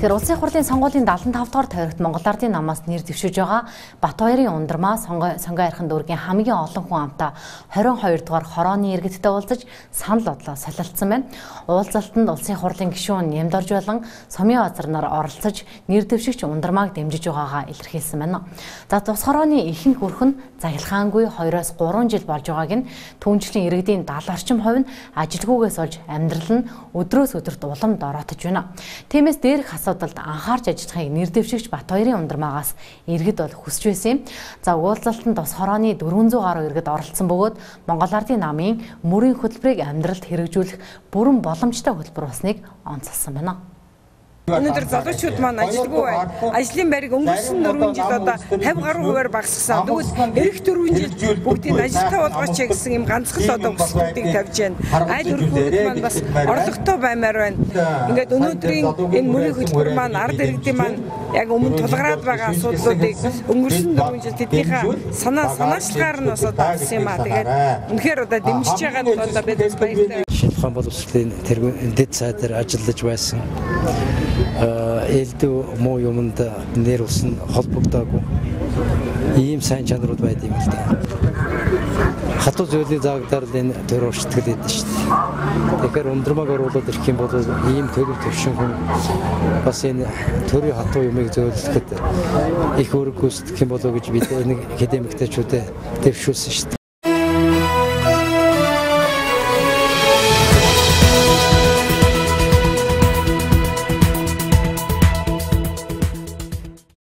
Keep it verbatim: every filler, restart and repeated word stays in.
Тэгэхээр улсын хурлын сонгуулийн дагалдав дахь тойрогт Монгол Ардын намаас нэр дэвшиж байгаа Батбаярын ундрмаа сонгой сонгой архин дүүргийн хамгийн олон хүн амтаа хорин хоёр дугаар хорооны иргэдтэй уулзаж санал бодлоо солилцсон байна. Уулзалтанд улсын хурлын гишүүн Нямдорж болон Сумын базар нар оролцож нэр дэвшигч ундрмааг дэмжиж байгаагаа илэрхийлсэн байна. За тус хорооны ихэнх өрх нь загилгаангүй хоёроос гурван жил болж байгааг нь түүнчлэн иргэдийн даал орчим хувь нь ажилгүйгээс олж амьдрал нь өдрөөс өдөрт уламд ороотож байна. Тиймээс дээрх асуудалд анхаарч ажиллахыг нэр дэвшигч Батбаярын ундрмаагаас иргэд бол хүсэж байсан юм. За уулзалтанд бас хорооны дөрвөн зуун гаруй иргэд оролцсон бөгөөд Монгол Ардын намын мөрийн хөтөлбөрийг амьдралд хэрэгжүүлэх бүрэн боломжтой хөтөлбөр болсныг онцолсон байна. Өнөөдөр залуучууд маань ажилгүй байна. Ажлын байрыг өнгөрсөн дөрвөн жил одоо тавь гаруй хувиар багасгасан. Тэгвэл эх дөрвөн жил бүгдийг ажилтаа болгооч гэсэн юм ганцхан одоо хүсэлтүүдийг тавьж байна. Айл өргөхүүд маань бас орлоготой баймаар байна. Ингээд өнөөдрийн энэ мөрийн хөтөлбөр маань ард иргэдийн маань яг өмнө тулгараад байгаа асуудлуудыг өнгөрсөн дөрвөн жил тэднийхээ санаа санаачлагаар нь бас одоо авсан юм аа. Тэгээд үнэхээр одоо дэмжиж байгаад одоо бид бас баяртай. Шинэ боловсролын тэргүүн дэд сайдаар ажиллаж байсан. Элдв муу юмд нэр усан холбогдоогүй ийм сайн чанарууд байд юм л да. Хатуу зүйлийн заагдар л энэ төр урштгэл гэдэг шүү дээ. Тэгэхээр ундрмааг оруулаад ирэх юм бол ийм төлөв төвшин хүн бас энэ төрийн хатуу юмыг зөөлөхөд их үүрэг гүйцэтгэх юм болов уу гэж бид нэг академиктэйчүүдэд дэвшүүлсэн шүү дээ.